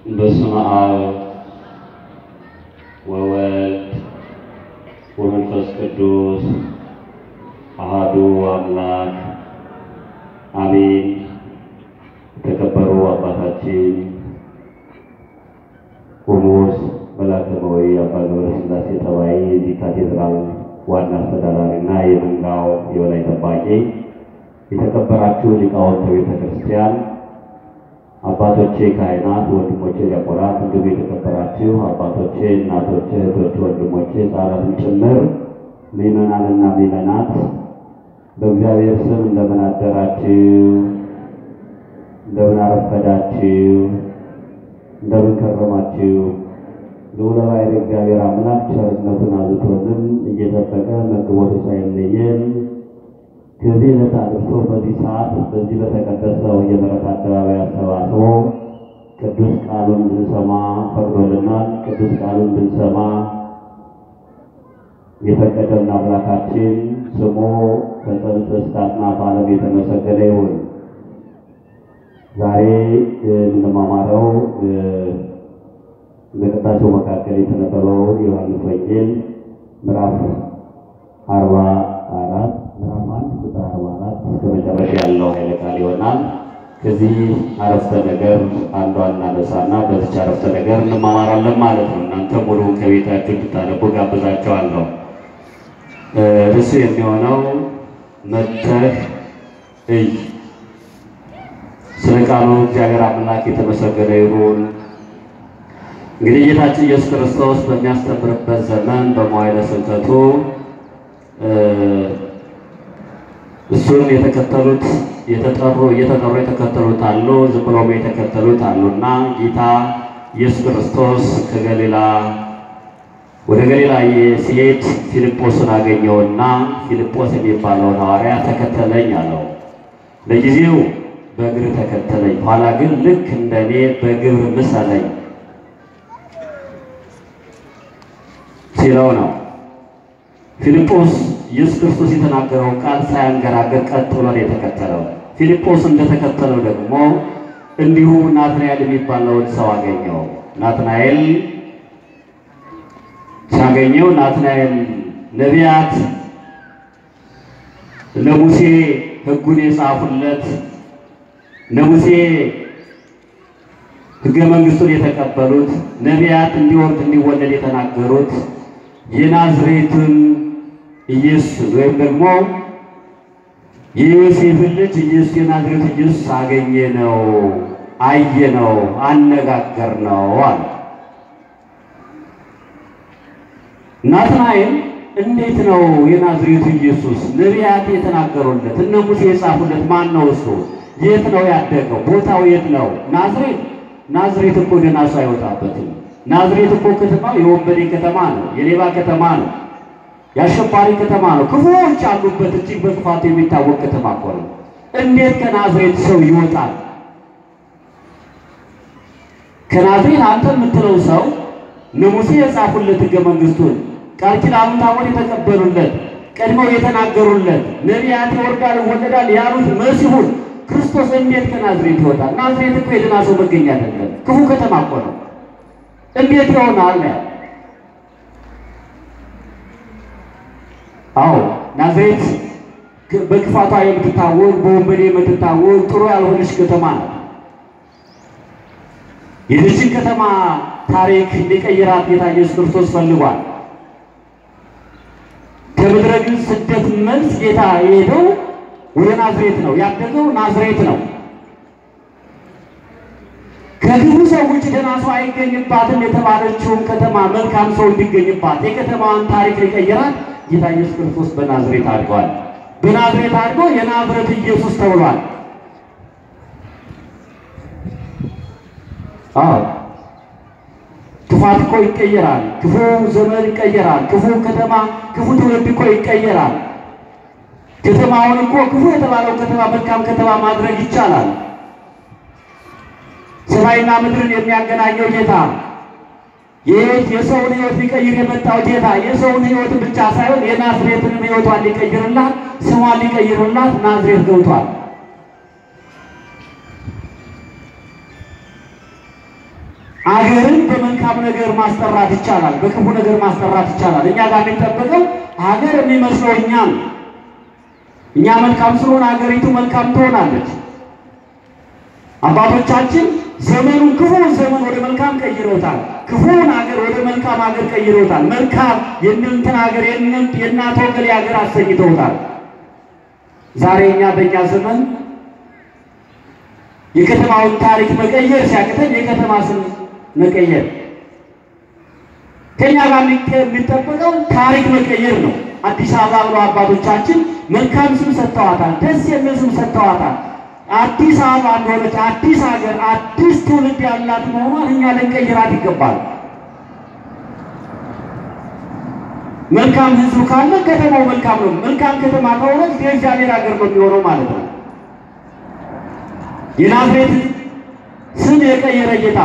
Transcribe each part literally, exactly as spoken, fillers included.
በስመ አብ ወወልድ ወመንፈስ ቅዱስ አሐዱ አምላክ አሜን። የተከበሩ አባታችን ቆሞስ መላከ መዊ አባ ገብረስላሴ ጠባይ የዚህ ካቴድራል ዋና አስተዳዳሪና የመንጋው የበላይ ጠባቂ፣ የተከበራችሁ ሊቃውንተ ቤተ ክርስቲያን አባቶቼ ካህናት፣ ወንድሞቼ ዲያቆናት፣ እንዲሁም የተከበራችሁ አባቶቼ፣ እናቶቼ፣ እህቶቼ፣ ወንድሞቼ ሕፃናትም ጭምር ምእመናንና ምእመናት በእግዚአብሔር ስም እንደምን አደራችሁ? እንደምን አረፈዳችሁ? እንደምን ከረማችሁ? ልዑለ ባሕርይ እግዚአብሔር አምላክ ቸርነቱን አብዝቶልን እየጠበቀ መግቦቱ ሳይለየን ከዚህ ዕለት አድርሶ በዚህ ሰዓት በዚህ በተቀደሰው የምሕረት አደባባይ አሰባስቦ ቅዱስ ቃሉን እንድንሰማ ፈቅዶልናል። ቅዱስ ቃሉን እንድንሰማ የፈቀደልን አምላካችን ስሙ ከጥንት እስከ አጽናፈ ዓለም የተመሰገነ ይሁን። ዛሬ የምንማማረው በቅዳሴው መካከል የተነበበው የዮሐንስ ወንጌል ምዕራፍ አርባ አራት ምዕራፍ አንድ ቁጥር አርባ አራት እስከ መጨረሻ ያለው ኃይለ ቃል ይሆናል። ከዚህ አረፍተ ነገር አንዷን እናነሳና በዚች አረፍተ ነገር እንማማራለን ማለት ነው። እናንተ ሙሉውን ከቤታችሁ እንድታነቡ ጋብዛችኋለሁ። ርዕሱ የሚሆነው መጥተህ እይ። ስለ ቃሉ እግዚአብሔር አምላክ የተመሰገነ ይሁን። እንግዲህ ጌታችን ኢየሱስ ክርስቶስ በሚያስተምርበት ዘመን በመዋዕለ ስብከቱ እሱን የተከተሉት የተጠሩ እየተጠሩ የተከተሉት አሉ፣ ዝም ብለውም የተከተሉት አሉና ጌታ ኢየሱስ ክርስቶስ ከገሊላ ወደ ገሊላ ሲሄድ ፊልጶስን አገኘውና ፊልጶስ የሚባለውን ሐዋርያ ተከተለኝ አለው። ለጊዜው በእግር ተከተለኝ፣ ኋላ ግን ልክ እንደኔ በግብር ምሰለኝ ሲለው ነው። ፊልጶስ ኢየሱስ ክርስቶስ የተናገረውን ቃል ሳያንገራገር ቀጥ ብሎ ነው የተከተለው። ፊልጶስ እንደተከተለው ደግሞ እንዲሁ ናትናኤል የሚባለውን ሰው አገኘው። ናትናኤል ሲያገኘው ናትናኤል ነቢያት እነ ሙሴ ሕጉን የጻፉለት እነ ሙሴ ሕገ መንግሥቱን የተቀበሉት ነቢያት እንዲወርድ እንዲወለድ የተናገሩት የናዝሬቱን ኢየሱስ ወይም ደግሞ የዮሴፍን ልጅ ኢየሱስ የናዝሬቱ ኢየሱስ አገኘ ነው፣ አየ ነው፣ አነጋገር ነው አለ። ናትናኤል እንዴት ነው የናዝሬቱ ኢየሱስ ነቢያት የተናገሩለት እነ ሙሴ የጻፉለት ማን ነው? እሱ የት ነው ያደገው? ቦታው የት ነው? ናዝሬት ናዝሬት እኮ ደህና ሰው አይወጣበትም። ናዝሬት እኮ ከተማው የወንበዴ ከተማ ነው፣ የሌባ ከተማ ነው፣ የአሸባሪ ከተማ ነው፣ ክፉዎች አሉበት እጅግ በክፋቱ የሚታወቅ ከተማ እኮ ነው። እንዴት ከናዝሬት ሰው ይወጣል? ከናዝሬት አንተ የምትለው ሰው እነ ሙሴ የጻፉለት ሕገ መንግሥቱን ቃል ኪዳኑን ታቦት የተቀበሉለት ቀድመው የተናገሩለት ነቢያት ይወርዳል ይወለዳል ያሉት መሲሁን ክርስቶስ እንዴት ከናዝሬት ይወጣል? ናዝሬት እኮ የደህና ሰው መገኛ አይደለም፣ ክፉ ከተማ እኮ ነው። እንዴት ይሆናል? አዎ ናዝሬት በክፋቷ የምትታወቅ በወንበዴ የምትታወቅ ጥሩ ያልሆነች ከተማ ናት። የዚችን ከተማ ታሪክ ሊቀይራት ጌታ ኢየሱስ ክርስቶስ ፈልጓል። ከምድረ ግብፅ ስደት መልስ ጌታ የሄደው ወደ ናዝሬት ነው፣ ያደገው ናዝሬት ነው። ከክፉ ሰዎች ደህና ሰው አይገኝባትም የተባለችውን ከተማ መልካም ሰው እንዲገኝባት የከተማዋን ታሪክ ሊቀይራት ጌታ ኢየሱስ ክርስቶስ በናዝሬት አድጓል። በናዝሬት አድጎ የናዝሬቱ ኢየሱስ ተብሏል። አዎ ክፋት እኮ ይቀየራል፣ ክፉ ዘመን ይቀየራል፣ ክፉ ከተማ ክፉ ትውልድ እኮ ይቀየራል። ከተማውን እኮ ክፉ የተባለው ከተማ መልካም ከተማ ማድረግ ይቻላል። ሰማይና ምድርን የሚያገናኘው ጌታ ይህ የሰውን ሕይወት ሊቀይር የመጣው ጌታ የሰውን ሕይወት ብቻ ሳይሆን የናዝሬትንም ሕይወቷን ሊቀይርላት ስሟን ሊቀይርላት ናዝሬት ገብቷል። አገርን በመልካም ነገር ማስጠራት ይቻላል፣ በክፉ ነገር ማስጠራት ይቻላል። እኛ ጋር የሚጠበቀው አገር የሚመስለው እኛ ነው። እኛ መልካም ስለሆነ አገሪቱ መልካም ትሆናለች። አባቶቻችን ዘመኑን ክፉን ዘመን ወደ መልካም ቀይረውታል። ክፉን አገር ወደ መልካም አገር ቀይረውታል። መልካም የእንትን አገር የእናት ወገሌ አገር አሰኝተውታል። ዛሬ እኛ በእኛ ዘመን የከተማውን ታሪክ መቀየር ሲያቅተን የከተማ ስም መቀየር፣ ከኛ ጋር የሚጠበቀው ታሪክ መቀየር ነው። አዲስ አበባ ብለው አባቶቻችን መልካም ስም ሰጥተዋታል፣ ደስ የሚል ስም ሰጥተዋታል። አዲስ አበባ እንደሆነች አዲስ ሀገር አዲስ ትውልድ ያላት መሆኗን እኛ ልንቀይራት ይገባል። መልካም ህዝብ ካለ ከተማው መልካም ነው። መልካም ከተማ ከሆነች የእግዚአብሔር ሀገር ነው የሚሆነው ማለት ነው። የናዝሬት ስም የቀየረ ጌታ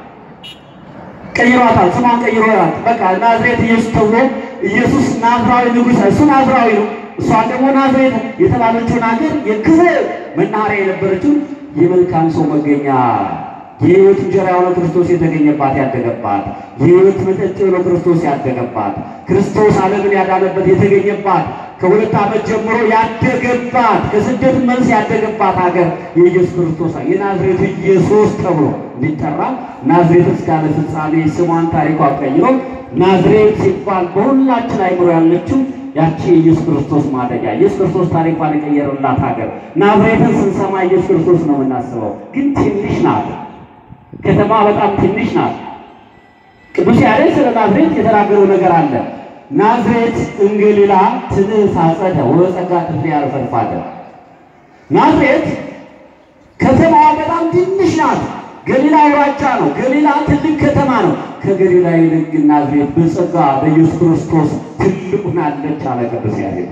ቀይሯታል፣ ስሟን ቀይሯታል። በቃ ናዝሬት ኢየሱስ ተብሎ ኢየሱስ ናዝራዊ ንጉሥ፣ እሱ ናዝራዊ ነው። እሷ ደግሞ ናዝሬት የተባለችውን ሀገር የክፉ መናኸሪያ የነበረችውን የመልካም ሰው መገኛ የሕይወት እንጀራ የሆነ ክርስቶስ የተገኘባት ያደገባት፣ የሕይወት መጠጥ የሆነ ክርስቶስ ያደገባት፣ ክርስቶስ ዓለምን ያዳነበት የተገኘባት፣ ከሁለት ዓመት ጀምሮ ያደገባት፣ ከስደት መልስ ያደገባት ሀገር የኢየሱስ ክርስቶስ የናዝሬቱ ኢየሱስ ተብሎ እንዲጠራ ናዝሬት እስካለ ፍጻሜ ስሟን ታሪኳ ቀይሮ ናዝሬት ሲባል በሁላችን አይምሮ ያለችው ያቺ ኢየሱስ ክርስቶስ ማደጊያ ኢየሱስ ክርስቶስ ታሪኳን የቀየረላት ሀገር ናዝሬትን ስንሰማ ኢየሱስ ክርስቶስ ነው የምናስበው። ግን ትንሽ ናት፣ ከተማ በጣም ትንሽ ናት። ቅዱስ ያሬድ ስለ ናዝሬት የተናገረው ነገር አለ። ናዝሬት እንገሊላ ትንሳጸደ ወጸጋ ትፍሬ ያልፈርፋደ። ናዝሬት ከተማዋ በጣም ትንሽ ናት። ገሊላ አውራጃ ነው። ገሊላ ትልቅ ከተማ ነው። ከገሊላ ይልቅ ናዝሬት በጸጋ በኢየሱስ ክርስቶስ ትልቅ ሆናለች አለ ቅዱስ ያሬድ።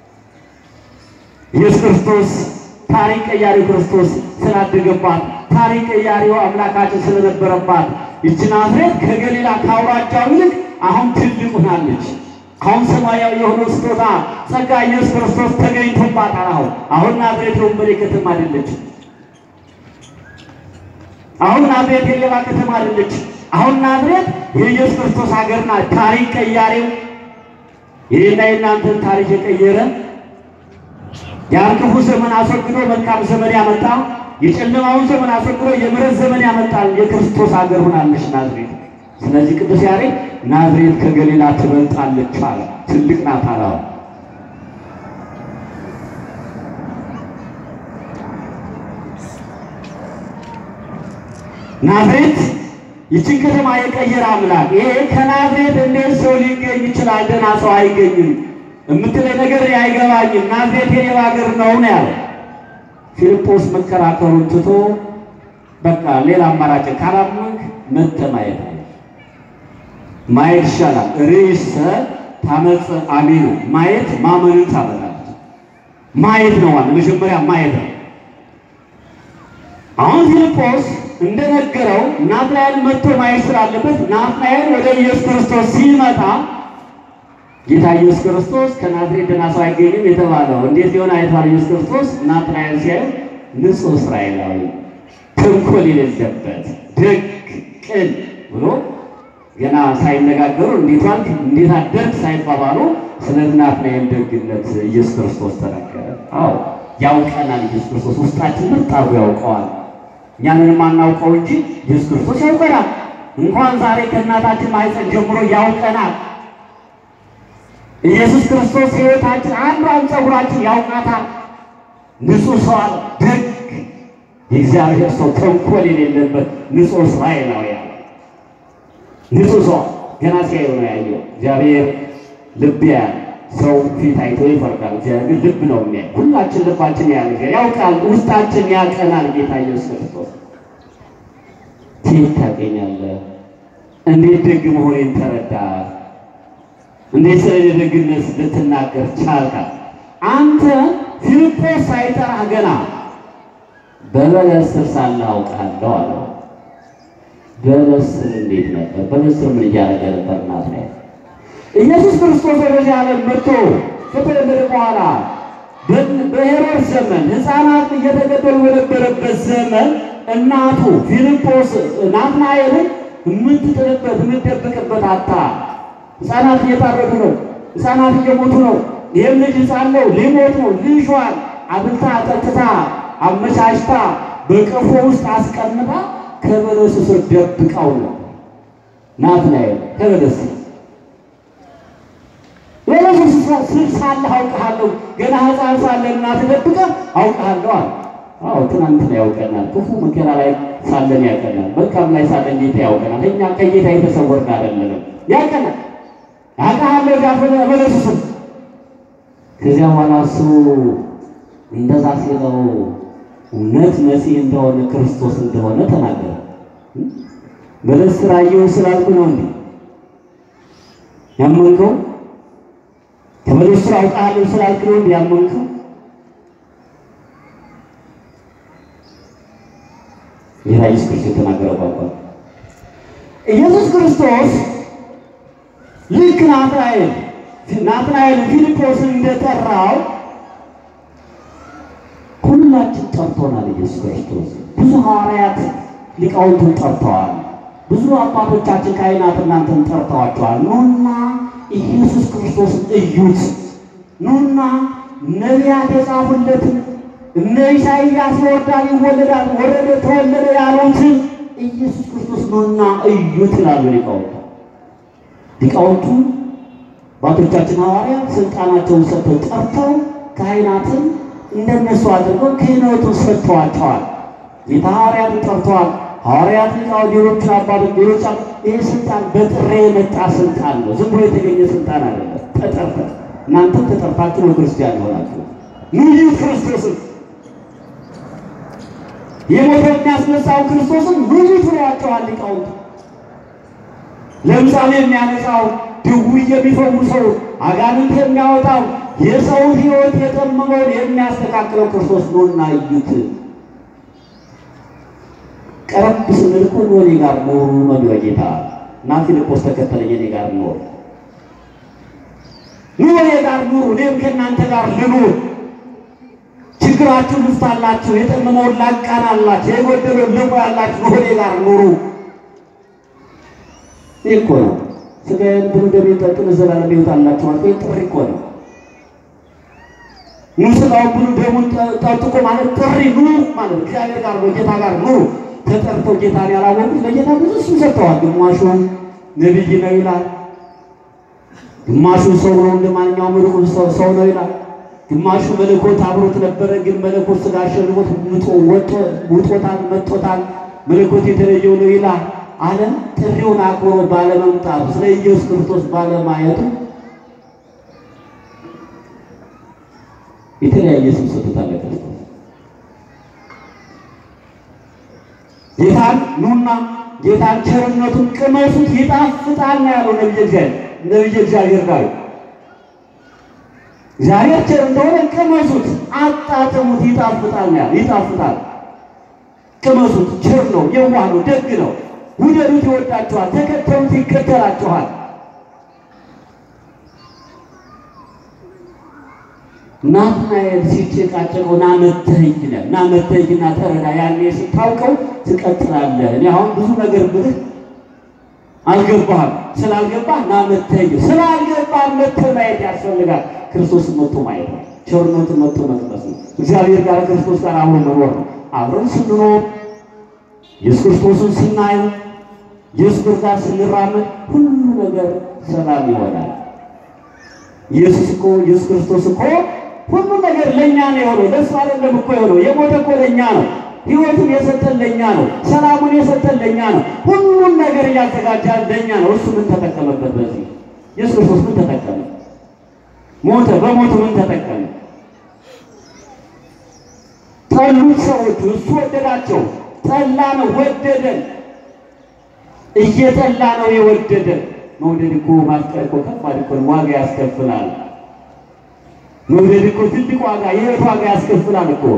ኢየሱስ ክርስቶስ ታሪክ ቀያሪው ክርስቶስ ስላደገባት፣ ታሪክ ቀያሪው አምላካችን ስለነበረባት ይህች ናዝሬት ከገሊላ ከአውራጃው ይልቅ አሁን ትልቅ ሆናለች። አሁን ሰማያዊ የሆነው ስጦታ ጸጋ ኢየሱስ ክርስቶስ ተገኝቶባታል። አሁን አሁን ናዝሬት የወንበዴ ከተማ አይደለች። አሁን ናዝሬት የሌባ ከተማ አይደለች። አሁን ናዝሬት የኢየሱስ ክርስቶስ ሀገር ናት። ታሪክ ቀያሪው የኔና የእናንተን ታሪክ የቀየረ ያን ክፉ ዘመን አስወግዶ መልካም ዘመን ያመጣ፣ የጨለማውን ዘመን አስወግዶ የምሕረት ዘመን ያመጣል የክርስቶስ ሀገር ሆናለች ናዝሬት። ስለዚህ ቅዱስ ያሬድ ናዝሬት ከገሊላ ትበልጣለች አለ። ትልቅ ናት አለ። ናዝሬት ይህችን ከተማ የቀየረ አምላክ ይሄ ከናዝሬት እንዴት ሰው ሊገኝ ይችላል? ደህና ሰው አይገኝም የምትለኝ ነገር አይገባኝም። ናዝሬት የሌባ ሀገር ነው ነው ያለው። ፊልጶስ መከራከሩን ትቶ በቃ ሌላ አማራጭ ካላመንክ መጥተህ ማየት ነው። ማየት ይሻላል። ርዕሰ ታመጽ አሜኑ ማየት ማመንን ታመጣለች። ማየት ነው ዋና መጀመሪያ ማየት ነው። አሁን ፊልጶስ እንደነገረው ናትናኤል መጥቶ ማየት ስላለበት ናትናኤል ወደ ኢየሱስ ክርስቶስ ሲመጣ ጌታ ኢየሱስ ክርስቶስ ከናዝሬት ደህና ሰው አይገኝም የተባለው እንዴት ሊሆን አይቷል? ኢየሱስ ክርስቶስ ናትናኤል ሲያይ ንጹሕ እስራኤላዊ ተንኮል የሌለበት ደግ ቅን ብሎ ገና ሳይነጋገሩ እንዴት ዋልክ እንዴት አደርክ ሳይባባሉ ስለ ናትናኤል ደግነት ኢየሱስ ክርስቶስ ተናገረ። አዎ ያውቀናል። ኢየሱስ ክርስቶስ ውስጣችን ምርጥ አድርጎ ያውቀዋል። እኛንን ማናውቀው እንጂ ኢየሱስ ክርስቶስ ያውቀናል። እንኳን ዛሬ ከእናታችን ማኅፀን ጀምሮ ያውቀናል። ኢየሱስ ክርስቶስ ሕይወታችን አንዷን ፀጉራችን ያውቃታል። ንጹሕ ሰው ደግ የእግዚአብሔር ሰው ተንኮል የሌለበት ንጹሕ እስራኤላዊ ንጹሕ ሰው ገና ሲያየው ነው ያየው። እግዚአብሔር ልብ ያያል። ሰው ፊት አይቶ ይፈርዳል። እግዚአብሔር ልብ ነው የሚያይ። ሁላችን ልባችን ያያል፣ ያውቃል፣ ውስጣችን ያቀናል። ጌታ ኢየሱስ ክርስቶስ ቴት ታገኛለህ። እንዴት ደግ መሆኔን ተረዳህ? እንዴት ስለ ደግነት ልትናገር ቻልክ? አንተ ፊልጶስ ሳይጠራህ ገና በበለስ ስር ሳለህ አውቃለሁ አለው። በለስ እንዴት ነበር? በለስ ምን እያደረገ ነበር? ናትናኤል ኢየሱስ ክርስቶስ ወደዚህ ዓለም መጥቶ ከተወለደ በኋላ በሄሮድስ ዘመን ሕፃናት እየተገደሉ በነበረበት ዘመን እናቱ ፊልጶስ ናትናኤልን የምትጥልበት የምትደብቅበት አታ ሕፃናት እየታረዱ ነው። ሕፃናት እየሞቱ ነው። ይህም ልጅ ሕፃን ነው ሊሞት ነው። ልጇን አብልታ አጠጥታ አመቻችታ በቀፎ ውስጥ አስቀምጣ ከበለሱ ስር ደብቃው ነው። ናትናኤል ከበለሱ በለሱ ስር ሳለህ አውቅሃለሁ፣ ገና ሕፃን ሳለህ እናትህ ደብቀህ አውቅሃለሁ አለ። አዎ ትናንትና ያውቀናል። ክፉ መከራ ላይ ሳለን ያውቀናል። መልካም ላይ ሳለን ጌታ ያውቀናል። እኛ ከጌታ የተሰወርን አይደለንም። ያውቀናል። አውቅሃለሁ ያፈለ በለሱ ስር ከዚያ በኋላ እሱ እንደዛ ሲለው እውነት መሲህ እንደሆነ ክርስቶስ እንደሆነ ተናገረ። በለስ ስር አየሁ ስላልኩ ነው እንዴ ያመንከው? ከበለስ ስር አውቃለሁ ስላልኩ ነው እንዴ ያመንከው? ጌታ ኢየሱስ ክርስቶስ ተናገረው ቋንቋ ኢየሱስ ክርስቶስ ልክ ናትናኤል ናትናኤል ፊልጶስን እንደጠራው ሁላችን ጠርቶናል። ኢየሱስ ክርስቶስ ብዙ ሐዋርያት ሊቃውንቱን ጠርተዋል። ብዙ አባቶቻችን ካህናት እናንተን ጠርተዋቸዋል። ኑና ኢየሱስ ክርስቶስን እዩት፣ ኑና ነቢያት የጻፉለትን እነ ኢሳይያስ ይወርዳል ይወለዳል ወረደ ተወለደ ያሉትን ኢየሱስ ክርስቶስ ኑና እዩት ይላሉ ሊቃውንቱ። ሊቃውንቱ አባቶቻችን ሐዋርያት ስልጣናቸውን ሰጥተው ጠርተው ካህናትን እንደነሱ አድርገው ክህነቱን ሰጥተዋቸዋል። ጌታ ሐዋርያትን ጠርተዋል። ሐዋርያት ሊቃውንት ሌሎችን አባቶች ሌሎች ይህ ስልጣን በጥሬ የመጣ ስልጣን ነው። ዝም ብሎ የተገኘ ስልጣን አይደለም። ተጠርተህ እናንተም ተጠርታችሁ ነው ክርስቲያን ይሆናችሁ። ይህ ክርስቶስን የሞተው የሚያስነሳው ክርስቶስን ብዙ ትሏቸዋል ሊቃውንት። ለምሳሌ የሚያነጻው ድውይ የሚፈውሰው አጋንንት የሚያወጣው የሰው ሕይወት የጠመመውን የሚያስተካክለው ክርስቶስ ነውና እዩት። ቀረብ ስንል እኮ እኔ ጋር ኖሩ ነው ጌታ እና ፊልጶስ ተከተለኝ እኔ ጋር ኖሩ ኑ እኔ ጋር ኑሩ እኔም ከእናንተ ጋር ልኑር። ችግራችሁን ልፍታላችሁ፣ የጠመመውን ላቃናላችሁ፣ የጎደለውን ልሙላላችሁ፣ ኑ እኔ ጋር ኑሩ። ይህ እኮ ነው ሥጋዬን ብሉ ደሜን ጠጡ ለዘላለም ሕይወት አላችሁ ማለት ጥሪ እኮ ነው። ኑ ሥጋውን ብሉ ደሙን ጠጡ እኮ ማለት ጥሪ ኑ ማለት እግዚአብሔር ጋር ነው ጌታ ጋር ኑ። ተጠርተው ጌታን ያላወቁት ለጌታ ብዙ ስም ሰጥተዋል። ግማሹ ነቢይ ነው ይላል፣ ግማሹ ሰው ነው እንደማንኛውም ርቁም ሰው ነው ይላል፣ ግማሹ መለኮት አብሮት ነበረ ግን መለኮት ሥጋ ሸልሞት ምጦ ወጦ ውጦታል መጦታል መለኮት የተለየው ነው ይላል። ዓለም ጥሪውን አክብሮ ባለመምጣቱ ስለ ኢየሱስ ክርስቶስ ባለማየቱ የተለያየ ስም ሰጥቶታል ክርስቶስ። ጌታን ኑና ጌታን ቸርነቱን ቅመሱት ይጣፍጣል ነው ያለው ነብዩ እግዚአብሔር ነብዩ እግዚአብሔር ጋር እግዚአብሔር ቸር እንደሆነ ቅመሱት አጣጥሙት ይጣፍጣል ነው ያለው። ይጣፍጣል ቅመሱት፣ ቸር ነው፣ የዋህ ነው፣ ደግ ነው። ውደዱት ይወዳችኋል፣ ተከተሉት ይከተላችኋል። ናትናኤል ሲጨቃጨቀው ና መተኸኝ ነው ና መተኸኝና ተረዳ ያኔ ስታውቀው ትቀጥላለህ። እኔ አሁን ብዙ ነገር ብልህ አልገባህም፣ ስላልገባህ ና መተኸኝ ስላልገባህ መተህ ማየት ያስፈልጋል። ክርስቶስን መጥቶ ማየት ነው፣ ቸርነቱን መጥቶ መቅመስ ነው። እግዚአብሔር ጋር ክርስቶስ ጋር አብሮ መኖር ነው። አብረን ስንኖር ኢየሱስ ክርስቶስን ስናየው ኢየሱስ ጋር ስንራመድ ሁሉ ነገር ሰላም ይሆናል። ኢየሱስ እኮ ኢየሱስ ክርስቶስ እኮ ሁሉ ነገር ለኛ ነው የሆነው። ለእሱ አይደለም እኮ የሆነው። የሞተ እኮ ለኛ ነው። ሕይወቱን የሰጠን ለኛ ነው። ሰላሙን የሰጠን ለኛ ነው። ሁሉን ነገር እያዘጋጃል ለኛ ነው። እሱ ምን ተጠቀመበት? በዚህ ኢየሱስ ክርስቶስ ምን ተጠቀመ? ሞተ። በሞቱ ምን ተጠቀመ? ጠሉት ሰዎቹ፣ እሱ ወደዳቸው። ጠላ ነው ወደደን። እየጠላ ነው የወደደን። መውደድ እኮ ማፍቀር እኮ ከባድ እኮ ዋጋ ያስከፍላል። መውደድ እኮ ትልቅ ዋጋ የህይወት ዋጋ ያስከፍላል እኮ።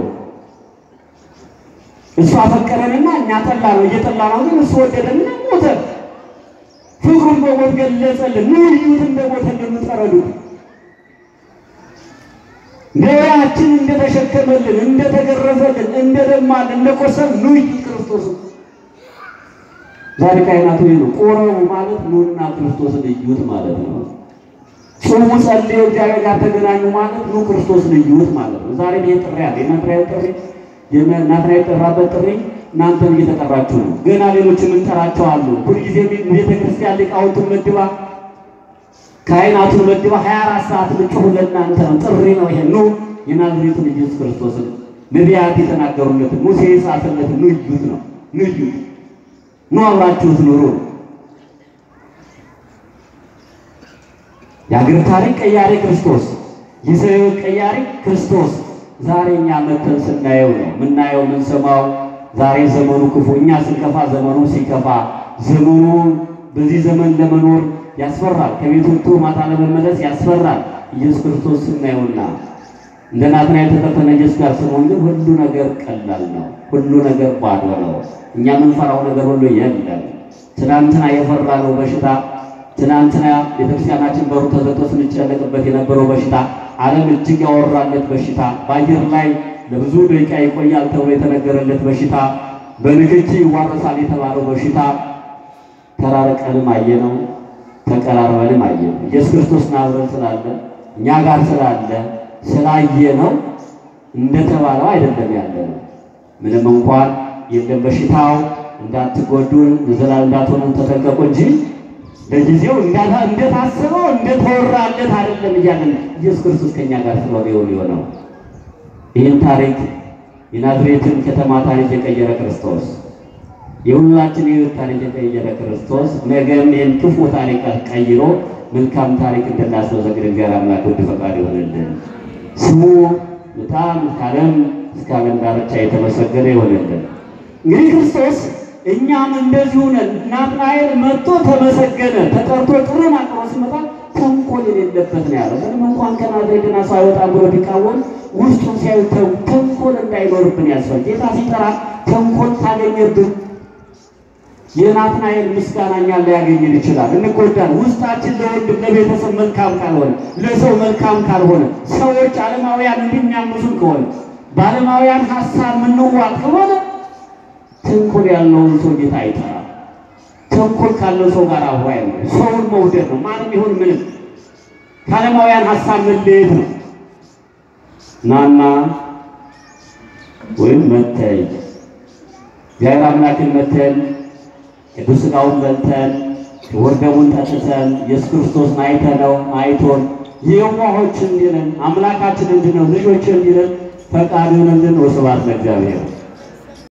እሱ አፈቀረንና እኛ ጠላ ነው እየጠላ ነው ግን እሱ ወደደንና ሞተ። ፍቅሩን በሞት ገለጸልን። ኑ እዩት እንደሞተ እንደምትረዱት ደዌያችን እንደተሸከመልን እንደተገረፈልን እንደደማልን እንደቆሰልን ኑ እዩት ክርስቶስ። ዛሬ ካህናቱ ይሉ ቆረቡ ማለት ኑና ክርስቶስን እዩት ማለት ነው። ጾሙ ጸልዩ እግዚአብሔር ጋር ተገናኙ ማለት ኑ ክርስቶስን እዩት ማለት ነው። ዛሬ ይሄ ጥሪ አለ። የናትናኤል ጥሪ የናትናኤል የጠራበት ጥሪ እናንተም እየተጠራችሁ ነው። ገና ሌሎችም እንጠራቸው አሉ። ሁልጊዜ ቤተክርስቲያን ሊቃውንቱን መድባ ካህናቱን መድባ ሀያ አራት ሰዓት ልጮሁ ለእናንተ ነው። ጥሪ ነው ይሄ። ኑ የናዝሬቱን ኢየሱስ ክርስቶስን ነቢያት የተናገሩለትን ሙሴ የጻፈለትን ኑ እዩት ነው። ኑ እዩት፣ ኑ አብራችሁት ኑሩ። የአገር ታሪክ ቀያሪ ክርስቶስ፣ የሰው ቀያሪ ክርስቶስ ዛሬ እኛ መተን ስናየው ነው ምናየው ምንሰማው። ዛሬ ዘመኑ ክፉ፣ እኛ ስንከፋ ዘመኑ ሲከፋ፣ ዘመኑ በዚህ ዘመን ለመኖር ያስፈራል። ከቤት ወጥቶ ማታ ለመመለስ ያስፈራል። ኢየሱስ ክርስቶስ ስናየውና እንደ ናትናኤል ተጠርተን ኢየሱስ ጋር ስንሆን ግን ሁሉ ነገር ቀላል ነው። ሁሉ ነገር ባዶ ነው። እኛ የምንፈራው ነገር ሁሉ የለም። ትናንትና የፈራነው በሽታ፣ ትናንትና ቤተክርስቲያናችን በሩ ተዘግቶ ስንጨነቅበት የነበረው በሽታ፣ ዓለም እጅግ ያወራለት በሽታ፣ በአየር ላይ ለብዙ ደቂቃ ይቆያል ተብሎ የተነገረለት በሽታ፣ በንክኪ ይዋረሳል የተባለው በሽታ ተራርቀንም አየነው፣ ተቀራርበንም አየነው። ኢየሱስ ክርስቶስ አብረን ስላለ እኛ ጋር ስላለ ስላየነው እንደተባለው አይደለም ያለነው። ምንም እንኳን የለም በሽታው እንዳትጎዱን ዘላለም እንዳትሆኑ ተጠንቀቁ እንጂ ለጊዜው እንዳታ እንደታሰበው እንደተወራለት አይደለም እያለን ኢየሱስ ክርስቶስ ከኛ ጋር ስለሆነ የሆነው። ይህን ታሪክ የናዝሬትን ከተማ ታሪክ የቀየረ ክርስቶስ፣ የሁላችን የሕይወት ታሪክ የቀየረ ክርስቶስ ነገም ይህን ክፉ ታሪክ ቀይሮ መልካም ታሪክ እንድናስመዘግብ እግዚአብሔር አምላክ ውድ ፈቃድ ይሆንልን። ስሙ በጣም ከዓለም እስከ ዓለም ዳርቻ የተመሰገነ ይሆንልን። እንግዲህ ክርስቶስ እኛም እንደዚሁ ነን። ናትናኤል መጥቶ ተመሰገነ፣ ተጠርቶ ጥሩን አቅርቦ ሲመጣ ተንኮል የሌለበት ነው ያለው። ምንም እንኳን ከናዝሬት ሰው አይወጣም ብሎ ቢቃወም ውስጡን ሲያዩ ተንኮል እንዳይኖርብን ያስፈልግ። ጌታ ሲጠራ ተንኮል ታገኘብን የናትናኤል ምስጋና እኛን ሊያገኘን ይችላል። እንጎዳለን። ውስጣችን ለወንድም ለቤተሰብ መልካም ካልሆነ፣ ለሰው መልካም ካልሆነ፣ ሰዎች ዓለማውያን እንደሚያምሱን ከሆነ፣ በዓለማውያን ሀሳብ ምንዋጥ ከሆነ ተንኮል ያለውን ሰው ጌታ አይጠራም። ተንኮል ካለው ሰው ጋር አብሮ አይሆንም። ሰውን መውደድ ነው። ማንም ይሁን ምንም ከዓለማውያን ሀሳብ መለየት ነው። ናና ወይም መተይ እግዚአብሔር አምላክን መተን ቅዱስ ሥጋውን በልተን ክቡር ደሙን ጠጥተን ኢየሱስ ክርስቶስን አይተነው አይቶን የዋሆች እንዲለን አምላካችን እንድነው ልጆች እንዲለን ፈቃድ ይሁንልን። ወስብሐት ለእግዚአብሔር።